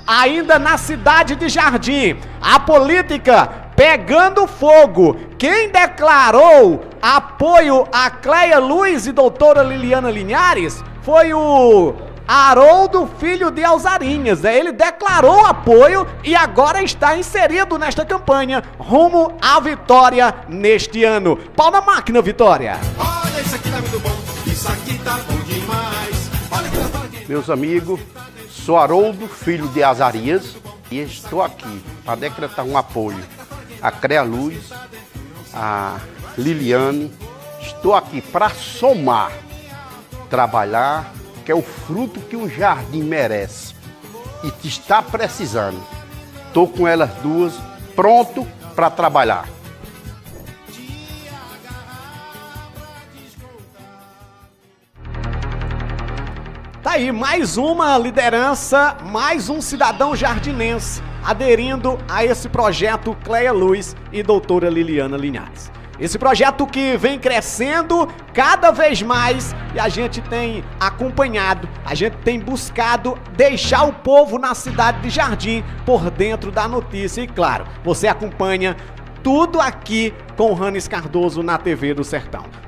Ainda na cidade de Jardim, a política pegando fogo. Quem declarou apoio a Cleia Luz e doutora Liliana Linhares foi o Haroldo Filho de Alzarinhas. Ele declarou apoio e agora está inserido nesta campanha rumo à vitória neste ano. Pau na máquina, Vitória! Olha, isso aqui tá muito bom, isso aqui tá bom demais. Olha que tá aqui. Meus amigos, sou Haroldo Filho de Alzarinhas e estou aqui para decretar um apoio a Cleia Luz, a Liliane. Estou aqui para somar, trabalhar, que é o fruto que o jardim merece e está precisando. Estou com elas duas, pronto para trabalhar. Tá aí, mais uma liderança, mais um cidadão jardinense aderindo a esse projeto Cleia Luz e doutora Liliana Linhares. Esse projeto que vem crescendo cada vez mais e a gente tem acompanhado, a gente tem buscado deixar o povo na cidade de Jardim por dentro da notícia. E claro, você acompanha tudo aqui com o Ranes Cardoso na TV do Sertão.